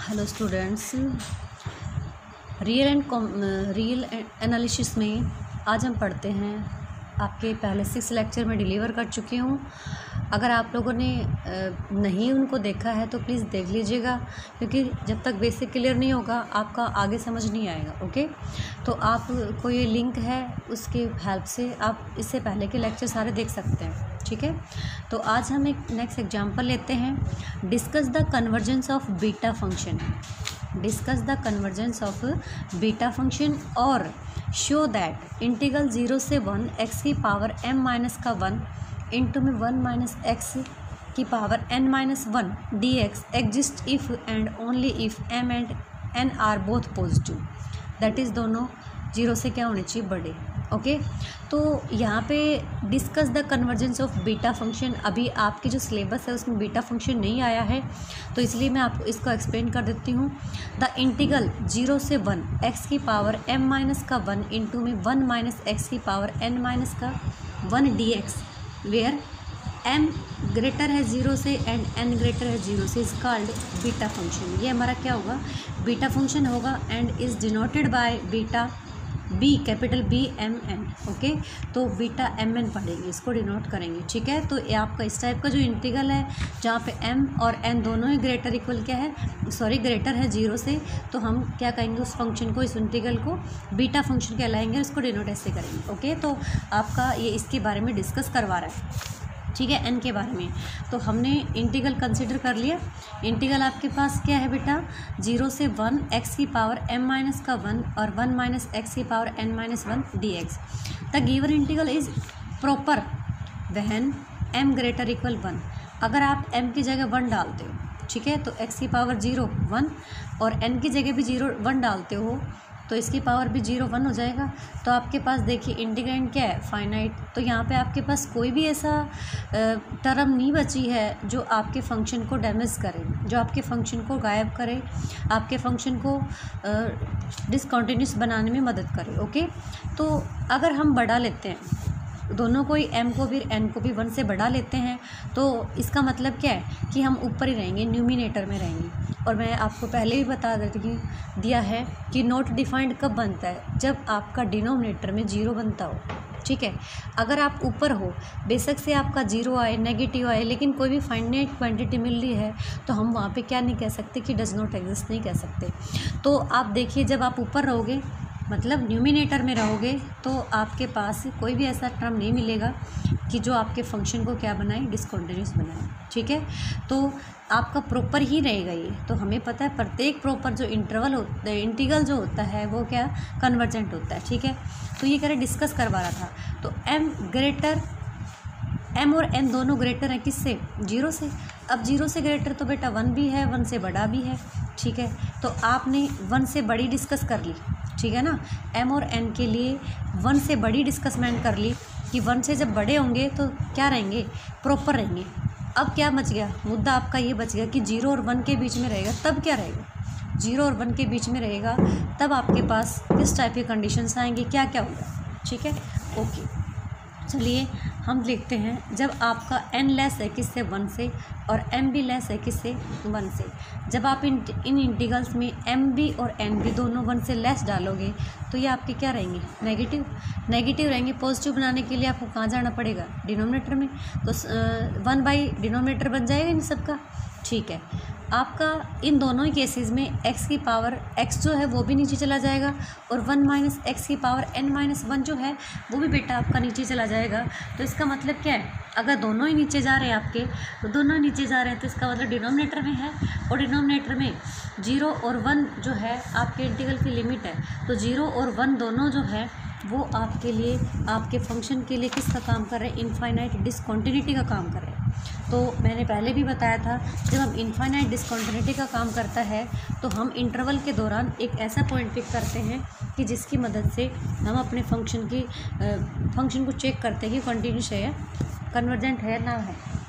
Hello students, real analysis में आज हम पढ़ते हैं। आपके पहले 6 लेक्चर में डिलीवर कर चुकी हूँ। अगर आप लोगों ने नहीं उनको देखा है तो प्लीज़ देख लीजिएगा, क्योंकि जब तक बेसिक क्लियर नहीं होगा आपका आगे समझ नहीं आएगा। ओके, तो आपको ये लिंक है, उसके हेल्प से आप इससे पहले के लेक्चर सारे देख सकते हैं। ठीक है, तो आज हम एक नेक्स्ट एग्जांपल लेते हैं। Discuss the convergence of beta function. Discuss the convergence of beta function और शो दैट इंटीग्रल 0 से 1 x की पावर m माइनस का 1 इंटू में 1 माइनस एक्स की power n minus 1 dx exist if and only if m and n are both positive. That is दोनों 0 से क्या होने चाहिए, बड़े। ओके, तो यहाँ पे discuss the convergence of beta function. अभी आपके जो सिलेबस है उसमें बीटा फंक्शन नहीं आया है, तो इसलिए मैं आपको इसको एक्सप्लेन कर देती हूँ। द इंटीग्रल 0 से 1 x की पावर m माइनस का 1 इंटू में 1 माइनस एक्स की पावर n माइनस का 1 dx वेयर m ग्रेटर है 0 से एंड n ग्रेटर है 0 से इज कॉल्ड बीटा फंक्शन। ये हमारा क्या होगा, बीटा फंक्शन होगा and is denoted by beta B, capital B M N. Okay, तो बीटा एम एन पढ़ेंगे, इसको डिनोट करेंगे। ठीक है, तो ये आपका इस टाइप का जो इंटीग्रल है जहाँ पे एम और एन दोनों ही ग्रेटर इक्वल क्या है, ग्रेटर है 0 से, तो हम क्या कहेंगे उस फंक्शन को, इस इंटीग्रल को बीटा फंक्शन कहलाएंगे, उसको डिनोट ऐसे करेंगे। ओके, तो आपका ये इसके बारे में डिस्कस करवा रहा है। ठीक है, एन के बारे में तो हमने इंटीग्रल कंसिडर कर लिया। इंटीग्रल आपके पास क्या है बेटा, 0 से 1 x की पावर m माइनस का 1 और 1 माइनस एक्स की power n minus 1 dx। The given integral is proper when m greater equal 1। अगर आप m की जगह 1 डालते हो, ठीक है, तो x की पावर 0 1 और n की जगह भी 0 1 डालते हो तो इसकी पावर भी 0 1 हो जाएगा। तो आपके पास देखिए इंटीग्रैंड क्या है, फाइनाइट। तो यहाँ पे आपके पास कोई भी ऐसा टर्म नहीं बची है जो आपके फंक्शन को डैमेज करे, जो आपके फंक्शन को गायब करे, आपके फंक्शन को डिसकंटिन्यूस बनाने में मदद करे। ओके, तो अगर हम बढ़ा लेते हैं दोनों को ही, m को भी n को भी 1 से बढ़ा लेते हैं, तो इसका मतलब क्या है कि हम ऊपर ही रहेंगे, न्यूमिनेटर में रहेंगे। और मैं आपको पहले भी बता दिया है कि नॉट डिफाइंड कब बनता है, जब आपका डिनोमिनेटर में 0 बनता हो। ठीक है, अगर आप ऊपर हो, बेशक से आपका 0 आए, नेगेटिव आए, लेकिन कोई भी फाइनाइट क्वांटिटी मिल रही है तो हम वहाँ पे क्या नहीं कह सकते कि डज नॉट एग्जिस्ट नहीं कह सकते। तो आप देखिए, जब आप ऊपर रहोगे मतलब न्यूमिनेटर में रहोगे तो आपके पास कोई भी ऐसा टर्म नहीं मिलेगा कि जो आपके फंक्शन को क्या बनाए, डिसकंटिन्यूस बनाए। ठीक है, तो आपका प्रॉपर ही रहेगा ये। तो हमें पता है प्रत्येक प्रॉपर जो इंटीग्रल जो होता है वो क्या कन्वर्जेंट होता है। ठीक है, तो ये कह रहे डिस्कस करवा रहा था। तो m और n दोनों ग्रेटर हैं किससे, 0 से। अब 0 से ग्रेटर तो बेटा 1 भी है, 1 से बड़ा भी है। ठीक है, तो आपने 1 से बड़ी डिस्कस कर ली, ठीक है ना, m और n के लिए 1 से बड़ी डिस्कसमेंट कर ली कि 1 से जब बड़े होंगे तो क्या रहेंगे, प्रॉपर रहेंगे। अब क्या बच गया, मुद्दा आपका ये बच गया कि 0 और 1 के बीच में रहेगा। तब क्या रहेगा, 0 और 1 के बीच में रहेगा, तब आपके पास किस टाइप के कंडीशंस आएंगे, क्या क्या होगा। ठीक है, ओके, चलिए हम लिखते हैं। जब आपका n लेस है किससे, 1 से, और m भी लेस है किससे, 1 से। जब आप इन इंटीग्रल्स में m भी और n भी दोनों 1 से लेस डालोगे तो ये आपके क्या रहेंगे, नेगेटिव रहेंगे। पॉजिटिव बनाने के लिए आपको कहाँ जाना पड़ेगा, डिनोमिनेटर में। तो 1 बाई डिनोमिनेटर बन जाएगा इन सबका। ठीक है, आपका इन दोनों ही केसेस में x की पावर x जो है वो भी नीचे चला जाएगा और 1 माइनस एक्स की पावर n माइनस 1 जो है वो भी बेटा आपका नीचे चला जाएगा। तो इसका मतलब क्या है, अगर दोनों ही नीचे जा रहे हैं आपके, तो दोनों ही नीचे जा रहे हैं तो इसका मतलब डिनोमिनेटर में है, और डिनोमिनेटर में 0 और 1 जो है आपके इंटीग्रल की लिमिट है। तो 0 और 1 दोनों जो है वो आपके लिए, आपके फंक्शन के लिए किसका काम कर रहे हैं, इनफाइनाइट डिसकंटिन्यूटी का काम कर रहे हैं। तो मैंने पहले भी बताया था, जब हम इनफाइनाइट डिसकंटिन्यूटी का काम करता है तो हम इंटरवल के दौरान एक ऐसा पॉइंट पिक करते हैं कि जिसकी मदद से हम अपने फंक्शन को चेक करते हैं कि कंटिन्यूस है या कन्वर्जेंट है ना है।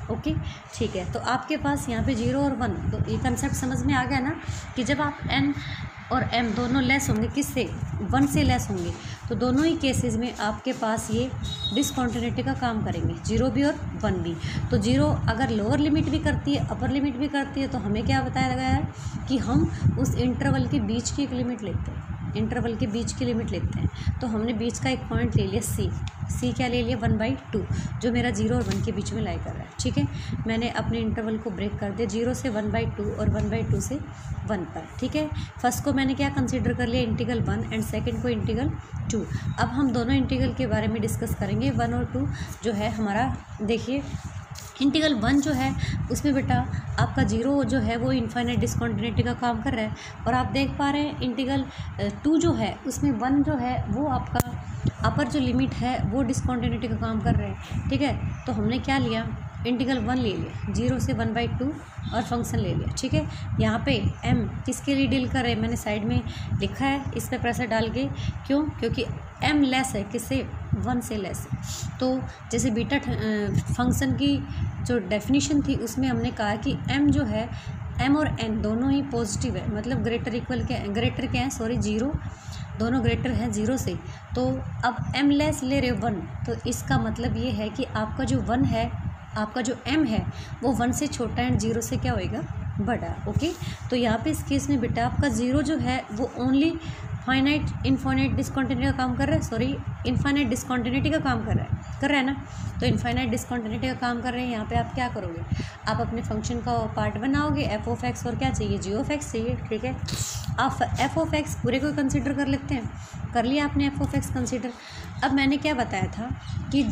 ओके ठीक है। तो आपके पास यहाँ पे 0 और 1, तो ये कंसेप्ट समझ में आ गया ना कि जब आप n और m दोनों लेस होंगे, किससे, 1 से लेस होंगे, तो दोनों ही केसेस में आपके पास ये डिसकंटिन्यूटी का काम करेंगे, 0 भी और 1 भी। तो 0 अगर लोअर लिमिट भी करती है, अपर लिमिट भी करती है, तो हमें क्या बताया गया है कि हम उस इंटरवल के बीच की एक लिमिट लेते हैं, इंटरवल के बीच की लिमिट लेते हैं। तो हमने बीच का एक पॉइंट ले लिया सी क्या ले लिया, 1/2, जो मेरा 0 और 1 के बीच में लाई कर रहा है। ठीक है, मैंने अपने इंटरवल को ब्रेक कर दिया 0 से 1/2 और 1/2 से 1 पर। ठीक है, फर्स्ट को मैंने क्या कंसीडर कर लिया, इंटीग्रल 1, एंड सेकंड को इंटीग्रल 2। अब हम दोनों इंटीग्रल के बारे में डिस्कस करेंगे, 1 और 2 जो है हमारा। देखिए इंटीग्रल 1 जो है उसमें बेटा आपका 0 जो है वो इनफाइनाइट डिसकंटिन्यूटी का काम कर रहा है, और आप देख पा रहे हैं इंटीग्रल 2 जो है उसमें 1 जो है वो आपका अपर जो लिमिट है वो डिसकंटिन्यूटी का काम कर रहे हैं। ठीक है, तो हमने क्या लिया, इंटीग्रल 1 ले लिया, 0 से 1/2 और फंक्शन ले लिया। ठीक है, यहाँ पे m किसके लिए डील कर रहे हैं, मैंने साइड में लिखा है इस पर प्रेशर डाल के, क्यों, क्योंकि m लेस है, किससे, 1 से लेस है। तो जैसे बीटा फंक्शन की जो डेफिनीशन थी उसमें हमने कहा कि m जो है, m और n दोनों ही पॉजिटिव है, मतलब ग्रेटर क्या है, सॉरी 0, दोनों ग्रेटर हैं 0 से। तो अब m लेस ले रहे हो 1, तो इसका मतलब ये है कि आपका जो 1 है, आपका जो m है वो 1 से छोटा एंड 0 से क्या होएगा, बड़ा। ओके, तो यहाँ पे इस केस में बेटा आपका 0 जो है वो ओनली इनफाइनाइट डिसकंटिन्यूटी का काम कर रहा है, सॉरी इनफाइनाइट डिसकंटिन्यूटी का काम कर रहा है ना। तो इनफाइनाइट डिसकंटिन्यूटी का काम कर रहे हैं, यहाँ पे आप क्या करोगे, आप अपने फंक्शन का पार्ट बनाओगे f(x) और क्या चाहिए, g(x) चाहिए। ठीक है, आप f(x) पूरे को कंसिडर कर लेते हैं, कर लिया आपने f(x) कंसिडर। अब मैंने क्या बताया था कि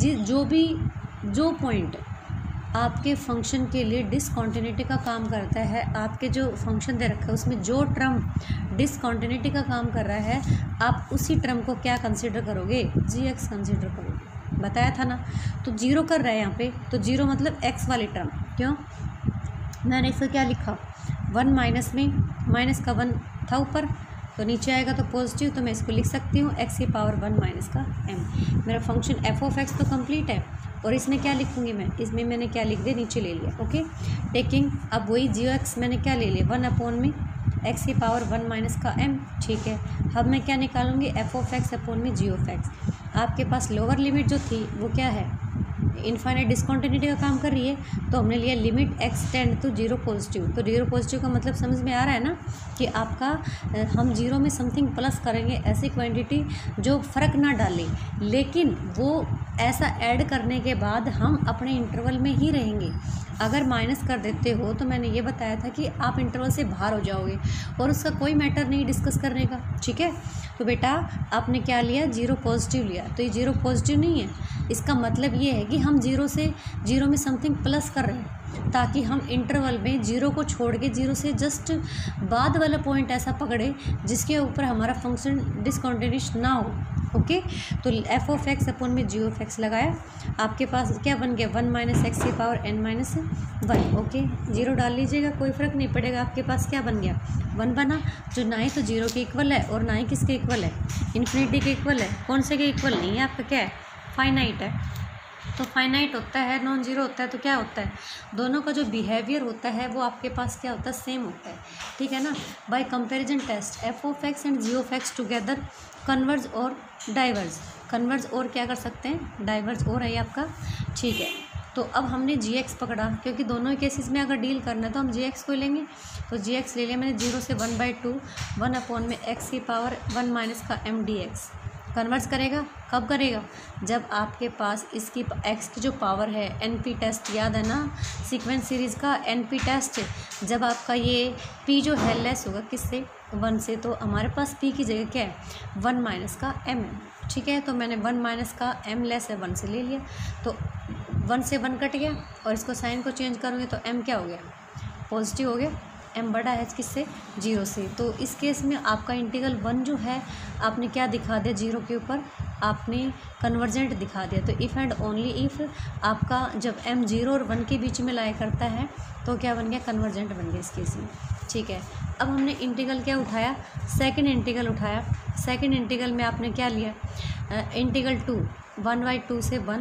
जो पॉइंट आपके फंक्शन के लिए डिसकंटिन्यूटी का काम करता है, आपके जो फंक्शन दे रखा है उसमें जो टर्म डिसकंटिन्यूटी का काम कर रहा है, आप उसी टर्म को क्या कंसिडर करोगे, g(x) कंसिडर करोगे, बताया था ना। तो 0 कर रहा है यहाँ पे, तो 0 मतलब x वाली टर्म, क्यों, मैंने इसे क्या लिखा, 1 माइनस में, माइनस का 1 था ऊपर, तो नीचे आएगा तो पॉजिटिव, तो मैं इसको लिख सकती हूँ x की पावर 1 माइनस का m। मेरा फंक्शन f(x) तो कंप्लीट है, और इसमें क्या लिखूंगी मैं, इसमें मैंने क्या लिख दिया, नीचे ले लिया। ओके, टेकिंग अब वही g(x) मैंने क्या ले लिया, 1 अपॉन में x की पावर 1 माइनस का m। ठीक है, अब मैं क्या निकालूंगी, f(x) अपॉन में g(x). आपके पास लोअर लिमिट जो थी वो क्या है, इनफाइनाइट डिसकंटिन्यूटी का काम कर रही है, तो हमने लिया limit x tend to 0 positive. तो 0 पॉजिटिव का मतलब समझ में आ रहा है ना कि आपका हम 0 में समथिंग प्लस करेंगे, ऐसी क्वांटिटी जो फ़र्क ना डाले, लेकिन वो ऐसा ऐड करने के बाद हम अपने इंटरवल में ही रहेंगे। अगर माइनस कर देते हो तो मैंने ये बताया था कि आप इंटरवल से बाहर हो जाओगे और उसका कोई मैटर नहीं डिस्कस करने का। ठीक है, तो बेटा आपने क्या लिया, 0 पॉजिटिव लिया, तो ये 0 पॉजिटिव नहीं है, इसका मतलब ये है कि हम 0 में समथिंग प्लस कर रहे हैं, ताकि हम इंटरवल में 0 को छोड़ के 0 से जस्ट बाद वाला पॉइंट ऐसा पकड़े जिसके ऊपर हमारा फंक्शन डिसकंटिन्यूस ना हो। ओके, तो f(x) अपॉन में g(x) लगाया, आपके पास क्या बन गया, 1 माइनस x की पावर n माइनस 1। ओके, 0 डाल लीजिएगा, कोई फ़र्क नहीं पड़ेगा, आपके पास क्या बन गया, 1 बना, जो ना ही तो 0 के इक्वल है और ना ही किसके इक्वल है, इन्फिनिटी के इक्वल है। कौन से के इक्वल नहीं है, आपका क्या है, फाइनाइट है। तो फाइनाइट होता है, नॉन जीरो होता है, तो क्या होता है, दोनों का जो बिहेवियर होता है वो आपके पास क्या होता है, सेम होता है। ठीक है ना, by comparison test f(x) and g(x) together converge और डाइवर्ज, कन्वर्ज और क्या कर सकते हैं, डाइवर्ज और है आपका। ठीक है, तो अब हमने g(x) पकड़ा, क्योंकि दोनों ही केसेस में अगर डील करना है तो हम g(x) को लेंगे, तो g(x) ले लिया मैंने, 0 से 1/2, 1 अपॉन में x की पावर 1 माइनस का m dx। कन्वर्स करेगा, कब करेगा, जब आपके पास इसकी x की जो पावर है, NP टेस्ट याद है ना, सीक्वेंस सीरीज़ का NP टेस्ट, जब आपका ये p जो है लेस होगा किससे, 1 से, तो हमारे पास p की जगह क्या है, 1 माइनस का m है। ठीक है, तो मैंने 1 माइनस का m लेस है 1 से ले लिया, तो 1 से 1 कट गया, और इसको साइन को चेंज करूँगी तो m क्या हो गया, पॉजिटिव हो गया, m बड़ा है किससे, 0 से। तो इस केस में आपका इंटीग्रल 1 जो है आपने क्या दिखा दिया, 0 के ऊपर आपने कन्वर्जेंट दिखा दिया। तो इफ़ एंड ओनली इफ़ आपका जब m 0 और 1 के बीच में लाया करता है तो क्या बन गया, कन्वर्जेंट बन गया इस केस में। ठीक है, अब हमने इंटीग्रल क्या उठाया, सेकंड इंटीग्रल उठाया। सेकंड इंटीग्रल में आपने क्या लिया, इंटीग्रल 2, 1/2 से 1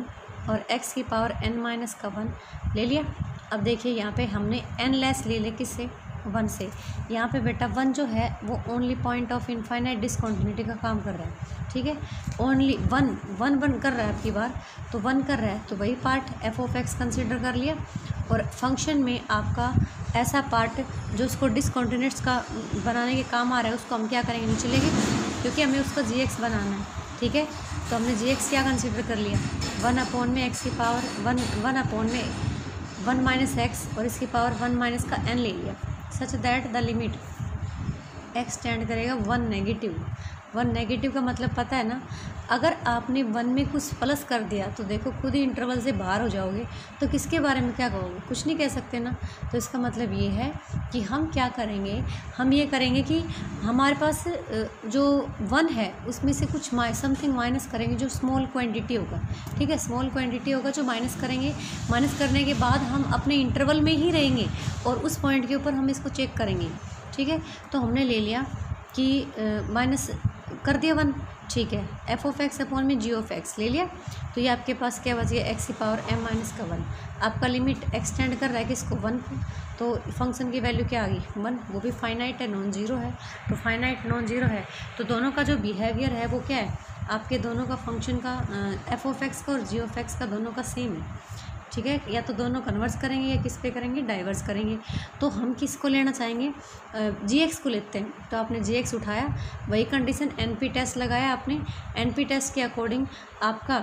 और x की पावर n माइनस का 1 ले लिया। अब देखिए यहाँ पे हमने n लेस ले ले किससे, 1 से। यहाँ पे बेटा 1 जो है वो only point of infinite discontinuity का काम कर रहा है, ठीक है। ओनली 1 कर रहा है आपकी बार, तो 1 कर रहा है तो वही part F of X consider कर लिया। और फंक्शन में आपका ऐसा पार्ट जो उसको डिसकंटिन्यूट्स का बनाने के काम आ रहा है उसको हम क्या करेंगे, नीचे लेंगे, क्योंकि हमें उसका जी एक्स बनाना है, ठीक है। तो हमने जी एक्स क्या कंसिडर कर लिया, 1 में एक्स की पावर 1 में 1 माइनस एक्स और इसकी पावर 1 माइनस का n ले लिया, such that the limit x tend करेगा 1 नेगेटिव। 1 नेगेटिव का मतलब पता है ना, अगर आपने 1 में कुछ प्लस कर दिया तो देखो खुद ही इंटरवल से बाहर हो जाओगे, तो किसके बारे में क्या कहोगे, कुछ नहीं कह सकते ना। तो इसका मतलब ये है कि हम क्या करेंगे, हम ये करेंगे कि हमारे पास जो 1 है उसमें से कुछ समथिंग माइनस करेंगे जो स्मॉल क्वांटिटी होगा, ठीक है। स्मॉल क्वांटिटी होगा जो माइनस करेंगे, माइनस करने के बाद हम अपने इंटरवल में ही रहेंगे और उस पॉइंट के ऊपर हम इसको चेक करेंगे, ठीक है। तो हमने ले लिया कि माइनस कर दिया 1, ठीक है। एफ ऑफ एक्स अपॉन में जी ऑफ एक्स ले लिया, तो ये आपके पास क्या बच गया, एक्स की पावर m माइनस का 1। आपका लिमिट एक्सटेंड कर रहा है किसको, 1 को, तो फंक्शन की वैल्यू क्या आ गई, 1। वो भी फाइनाइट है, नॉन जीरो है, तो फाइनाइट नॉन जीरो है तो दोनों का जो बिहेवियर है वो क्या है, आपके दोनों का फंक्शन का एफ ऑफ एक्स का और जी ऑफ एक्स का दोनों का सेम है, ठीक है। या तो दोनों कन्वर्स करेंगे या किस पे करेंगे, डाइवर्स करेंगे। तो हम किसको लेना चाहेंगे, जी एक्स को लेते हैं। तो आपने जी एक्स उठाया, वही कंडीशन NP टेस्ट लगाया आपने, NP टेस्ट के अकॉर्डिंग आपका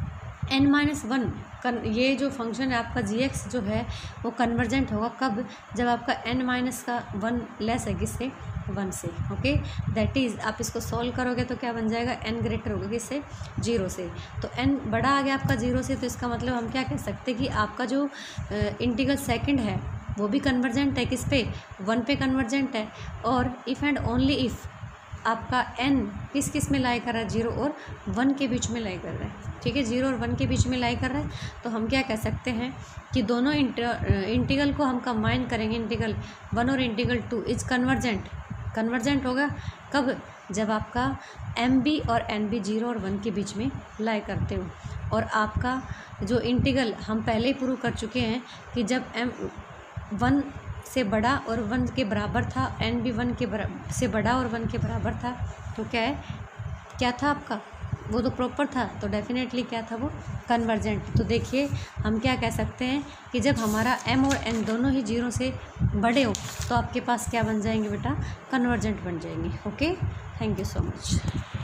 n-1 ये जो फंक्शन है आपका जी एक्स जो है वो कन्वर्जेंट होगा कब, जब आपका n-1 लेस है किससे, 1 से, ओके। दैट इज़ आप इसको सॉल्व करोगे तो क्या बन जाएगा, n ग्रेटर होगा किससे, 0 से। तो n बड़ा आ गया आपका 0 से, तो इसका मतलब हम क्या कह सकते हैं कि आपका जो इंटीग्रल सेकंड है वो भी कन्वर्जेंट है किस पे, 1 पे कन्वर्जेंट है। और इफ़ एंड ओनली इफ़ आपका n किस में लाई कर रहा है, 0 और 1 के बीच में लाई कर रहा है, ठीक है। 0 और 1 के बीच में लाई कर रहा है, तो हम क्या कह सकते हैं कि दोनों इंटीग्रल को हम कंबाइन करेंगे, इंटीग्रल 1 और इंटीग्रल 2 इज कन्वर्जेंट होगा कब, जब आपका MB और NB 0 और 1 के बीच में लाई करते हो। और आपका जो इंटीग्रल हम पहले ही प्रूव कर चुके हैं कि जब M1 से बड़ा और 1 के बराबर था, NB 1 से बड़ा और 1 के बराबर था, तो क्या था आपका, वो तो प्रॉपर था, तो डेफिनेटली क्या था वो, कन्वर्जेंट। तो देखिए हम क्या कह सकते हैं कि जब हमारा m और n दोनों ही 0 से बड़े हो तो आपके पास क्या बन जाएंगे बेटा, कन्वर्जेंट बन जाएंगे, okay. Thank you so much.